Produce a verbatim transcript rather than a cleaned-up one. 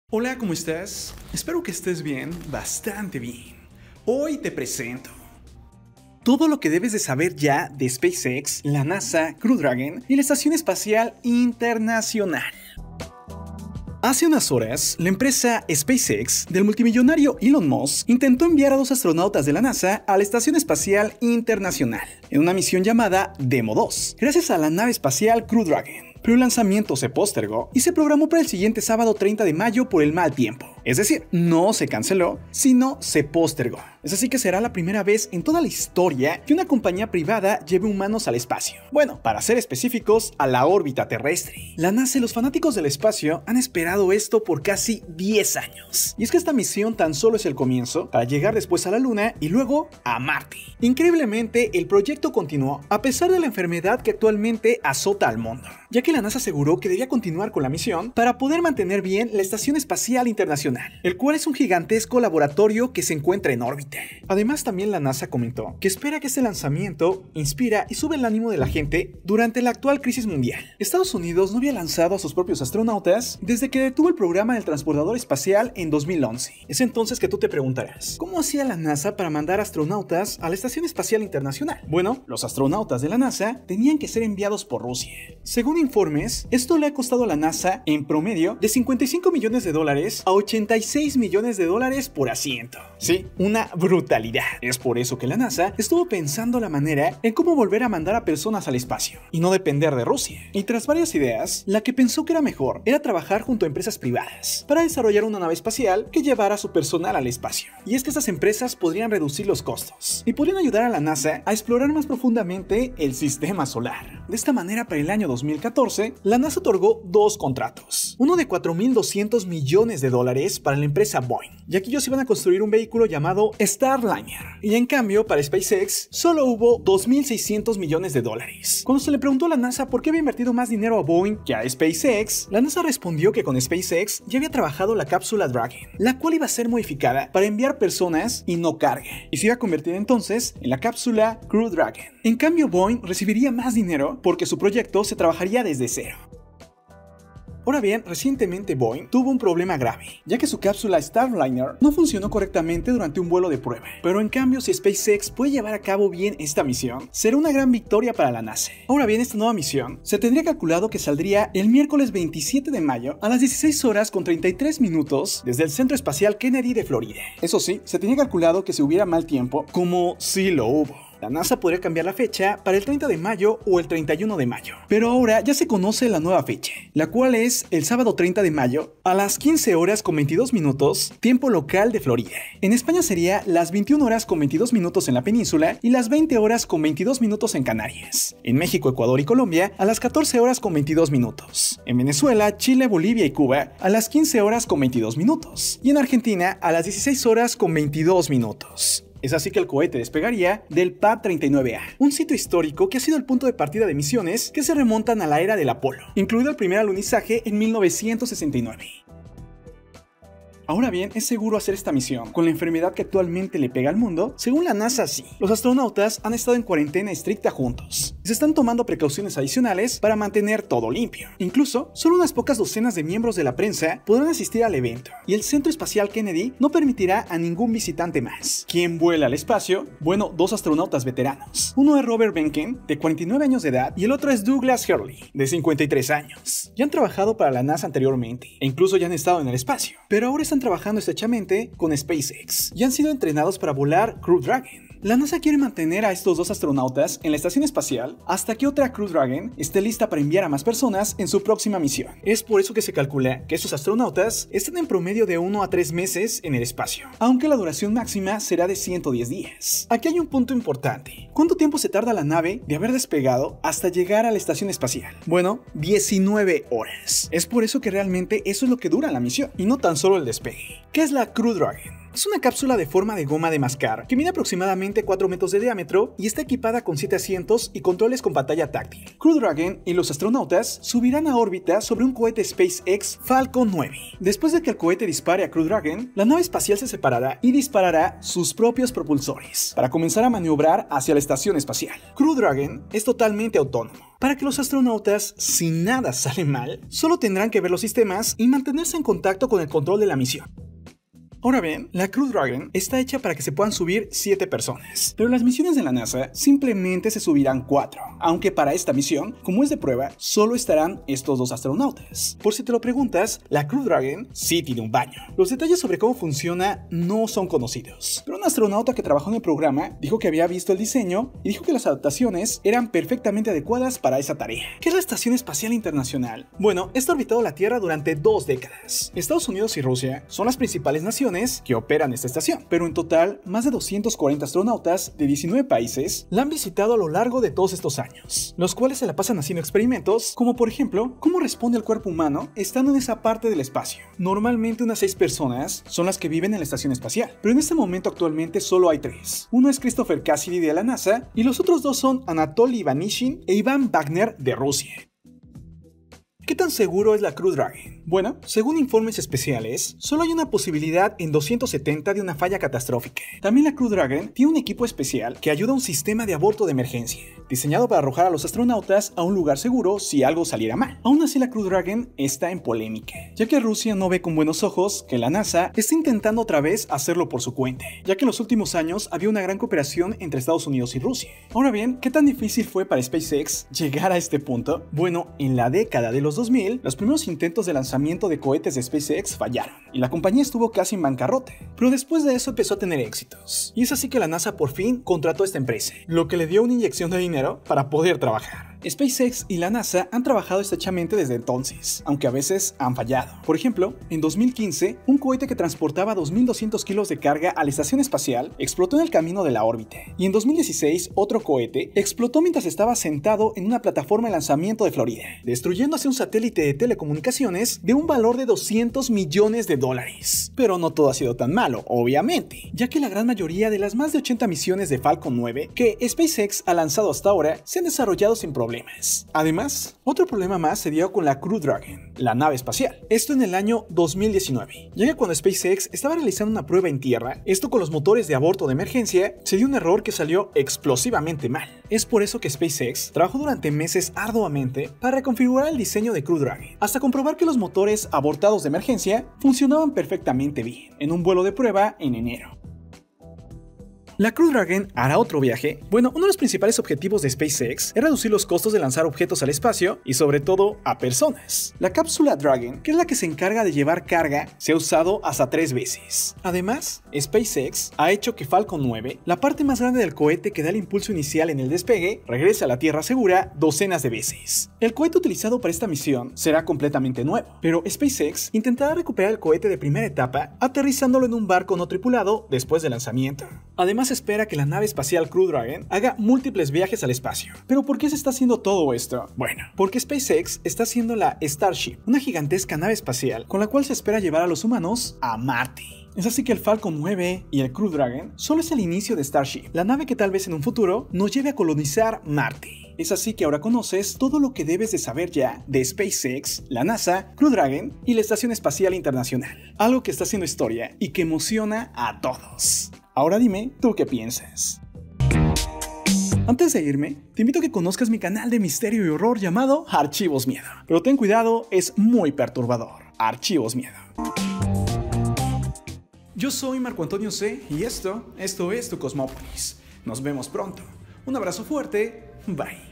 Hola, ¿cómo estás? Espero que estés bien, bastante bien. Hoy te presento todo lo que debes de saber ya de SpaceX, la NASA, Crew Dragon y la Estación Espacial Internacional. Hace unas horas, la empresa SpaceX del multimillonario Elon Musk intentó enviar a dos astronautas de la NASA a la Estación Espacial Internacional en una misión llamada Demo dos, gracias a la nave espacial Crew Dragon. Pero el lanzamiento se postergó y se programó para el siguiente sábado treinta de mayo por el mal tiempo. Es decir, no se canceló, sino se postergó. Es así que será la primera vez en toda la historia que una compañía privada lleve humanos al espacio. Bueno, para ser específicos, a la órbita terrestre. La NASA y los fanáticos del espacio han esperado esto por casi diez años. Y es que esta misión tan solo es el comienzo para llegar después a la Luna y luego a Marte. Increíblemente, el proyecto continuó a pesar de la enfermedad que actualmente azota al mundo, ya que la NASA aseguró que debía continuar con la misión para poder mantener bien la Estación Espacial Internacional, el cual es un gigantesco laboratorio que se encuentra en órbita. Además, también la NASA comentó que espera que este lanzamiento inspira y sube el ánimo de la gente durante la actual crisis mundial. Estados Unidos no había lanzado a sus propios astronautas desde que detuvo el programa del transportador espacial en dos mil once. Es entonces que tú te preguntarás, ¿cómo hacía la NASA para mandar astronautas a la Estación Espacial Internacional? Bueno, los astronautas de la NASA tenían que ser enviados por Rusia. Según informes, esto le ha costado a la NASA en promedio de cincuenta y cinco millones de dólares a ochenta y seis millones de dólares por asiento. Sí, una brutalidad. Es por eso que la NASA estuvo pensando la manera en cómo volver a mandar a personas al espacio y no depender de Rusia. Y tras varias ideas, la que pensó que era mejor era trabajar junto a empresas privadas para desarrollar una nave espacial que llevara a su personal al espacio. Y es que estas empresas podrían reducir los costos y podrían ayudar a la NASA a explorar más profundamente el sistema solar. De esta manera, para el año dos mil catorce, la NASA otorgó dos contratos. Uno de cuatro mil doscientos millones de dólares para la empresa Boeing, ya que ellos iban a construir un vehículo llamado Starliner. Y en cambio, para SpaceX, solo hubo dos mil seiscientos millones de dólares. Cuando se le preguntó a la NASA por qué había invertido más dinero a Boeing que a SpaceX, la NASA respondió que con SpaceX ya había trabajado la cápsula Dragon, la cual iba a ser modificada para enviar personas y no carga, y se iba a convertir entonces en la cápsula Crew Dragon. En cambio, Boeing recibiría más dinero porque su proyecto se trabajaría desde cero. Ahora bien, recientemente Boeing tuvo un problema grave, ya que su cápsula Starliner no funcionó correctamente durante un vuelo de prueba. Pero en cambio, si SpaceX puede llevar a cabo bien esta misión, será una gran victoria para la NASA. Ahora bien, esta nueva misión se tendría calculado que saldría el miércoles veintisiete de mayo a las dieciséis horas con treinta y tres minutos desde el Centro Espacial Kennedy de Florida. Eso sí, se tenía calculado que si hubiera mal tiempo, como sí lo hubo, la NASA podría cambiar la fecha para el treinta de mayo o el treinta y uno de mayo. Pero ahora ya se conoce la nueva fecha, la cual es el sábado treinta de mayo a las quince horas con veintidós minutos, tiempo local de Florida. En España sería las veintiuna horas con veintidós minutos en la península y las veinte horas con veintidós minutos en Canarias. En México, Ecuador y Colombia a las catorce horas con veintidós minutos. En Venezuela, Chile, Bolivia y Cuba a las quince horas con veintidós minutos. Y en Argentina a las dieciséis horas con veintidós minutos. Es así que el cohete despegaría del Pad treinta y nueve A, un sitio histórico que ha sido el punto de partida de misiones que se remontan a la era del Apolo, incluido el primer alunizaje en mil novecientos sesenta y nueve. Ahora bien, ¿es seguro hacer esta misión con la enfermedad que actualmente le pega al mundo? Según la NASA, sí. Los astronautas han estado en cuarentena estricta juntos. Se están tomando precauciones adicionales para mantener todo limpio. Incluso, solo unas pocas docenas de miembros de la prensa podrán asistir al evento, y el Centro Espacial Kennedy no permitirá a ningún visitante más. ¿Quién vuela al espacio? Bueno, dos astronautas veteranos. Uno es Robert Behnken, de cuarenta y nueve años de edad, y el otro es Douglas Hurley, de cincuenta y tres años. Ya han trabajado para la NASA anteriormente, e incluso ya han estado en el espacio, pero ahora están trabajando estrechamente con SpaceX y han sido entrenados para volar Crew Dragon. La NASA quiere mantener a estos dos astronautas en la estación espacial hasta que otra Crew Dragon esté lista para enviar a más personas en su próxima misión. Es por eso que se calcula que estos astronautas están en promedio de uno a tres meses en el espacio, aunque la duración máxima será de ciento diez días. Aquí hay un punto importante. ¿Cuánto tiempo se tarda la nave de haber despegado hasta llegar a la estación espacial? Bueno, diecinueve horas. Es por eso que realmente eso es lo que dura la misión, y no tan solo el despegue. ¿Qué es la Crew Dragon? Es una cápsula de forma de goma de mascar que mide aproximadamente cuatro metros de diámetro y está equipada con siete asientos y controles con pantalla táctil. Crew Dragon y los astronautas subirán a órbita sobre un cohete SpaceX Falcon nueve. Después de que el cohete dispare a Crew Dragon, la nave espacial se separará y disparará sus propios propulsores para comenzar a maniobrar hacia la estación espacial. Crew Dragon es totalmente autónomo. para que los astronautas, si nada sale mal, solo tendrán que ver los sistemas y mantenerse en contacto con el control de la misión. Ahora bien, la Crew Dragon está hecha para que se puedan subir siete personas, pero las misiones de la NASA simplemente se subirán cuatro, aunque para esta misión, como es de prueba, solo estarán estos dos astronautas. Por si te lo preguntas, la Crew Dragon sí tiene un baño. Los detalles sobre cómo funciona no son conocidos, pero un astronauta que trabajó en el programa dijo que había visto el diseño y dijo que las adaptaciones eran perfectamente adecuadas para esa tarea. ¿Qué es la Estación Espacial Internacional? Bueno, está orbitado la Tierra durante dos décadas. Estados Unidos y Rusia son las principales naciones que operan esta estación, pero en total, más de doscientos cuarenta astronautas de diecinueve países la han visitado a lo largo de todos estos años, los cuales se la pasan haciendo experimentos, como por ejemplo, cómo responde el cuerpo humano estando en esa parte del espacio. Normalmente unas seis personas son las que viven en la estación espacial, pero en este momento actualmente solo hay tres. Uno es Christopher Cassidy de la NASA y los otros dos son Anatoly Ivanishin e Ivan Wagner de Rusia. ¿Qué tan seguro es la Crew Dragon? Bueno, según informes especiales, solo hay una posibilidad en doscientos setenta de una falla catastrófica. También la Crew Dragon tiene un equipo especial que ayuda a un sistema de aborto de emergencia, diseñado para arrojar a los astronautas a un lugar seguro si algo saliera mal. Aún así, la Crew Dragon está en polémica, ya que Rusia no ve con buenos ojos que la NASA esté intentando otra vez hacerlo por su cuenta, ya que en los últimos años había una gran cooperación entre Estados Unidos y Rusia. Ahora bien, ¿qué tan difícil fue para SpaceX llegar a este punto? Bueno, en la década de los dos mil, los primeros intentos de lanzamiento de cohetes de SpaceX fallaron y la compañía estuvo casi en bancarrota, pero después de eso empezó a tener éxitos, y es así que la NASA por fin contrató a esta empresa, lo que le dio una inyección de dinero para poder trabajar. SpaceX y la NASA han trabajado estrechamente desde entonces, aunque a veces han fallado. Por ejemplo, en dos mil quince, un cohete que transportaba dos mil doscientos kilos de carga a la estación espacial explotó en el camino de la órbita, y en dos mil dieciséis otro cohete explotó mientras estaba sentado en una plataforma de lanzamiento de Florida, destruyendo así un satélite de telecomunicaciones de un valor de doscientos millones de dólares. Pero no todo ha sido tan malo, obviamente, ya que la gran mayoría de las más de ochenta misiones de Falcon nueve que SpaceX ha lanzado hasta ahora se han desarrollado sin problemas. Además, otro problema más se dio con la Crew Dragon, la nave espacial. Esto en el año dos mil diecinueve, ya que cuando SpaceX estaba realizando una prueba en tierra, esto con los motores de aborto de emergencia, se dio un error que salió explosivamente mal. Es por eso que SpaceX trabajó durante meses arduamente para reconfigurar el diseño de Crew Dragon, hasta comprobar que los motores abortados de emergencia funcionaban perfectamente bien, en un vuelo de prueba en enero. La Crew Dragon hará otro viaje. Bueno, uno de los principales objetivos de SpaceX es reducir los costos de lanzar objetos al espacio y sobre todo a personas. La cápsula Dragon, que es la que se encarga de llevar carga, se ha usado hasta tres veces. Además, SpaceX ha hecho que Falcon nueve, la parte más grande del cohete que da el impulso inicial en el despegue, regrese a la Tierra segura docenas de veces. El cohete utilizado para esta misión será completamente nuevo, pero SpaceX intentará recuperar el cohete de primera etapa aterrizándolo en un barco no tripulado después del lanzamiento. Además, se espera que la nave espacial Crew Dragon haga múltiples viajes al espacio. ¿Pero por qué se está haciendo todo esto? Bueno, porque SpaceX está haciendo la Starship, una gigantesca nave espacial con la cual se espera llevar a los humanos a Marte. Es así que el Falcon nueve y el Crew Dragon solo es el inicio de Starship, la nave que tal vez en un futuro nos lleve a colonizar Marte. Es así que ahora conoces todo lo que debes de saber ya de SpaceX, la NASA, Crew Dragon y la Estación Espacial Internacional. Algo que está haciendo historia y que emociona a todos. Ahora dime, ¿tú qué piensas? Antes de irme, te invito a que conozcas mi canal de misterio y horror llamado Archivos Miedo. Pero ten cuidado, es muy perturbador. Archivos Miedo. Yo soy Marco Antonio C. y esto, esto es tu Cosmópolis. Nos vemos pronto. Un abrazo fuerte. Bye.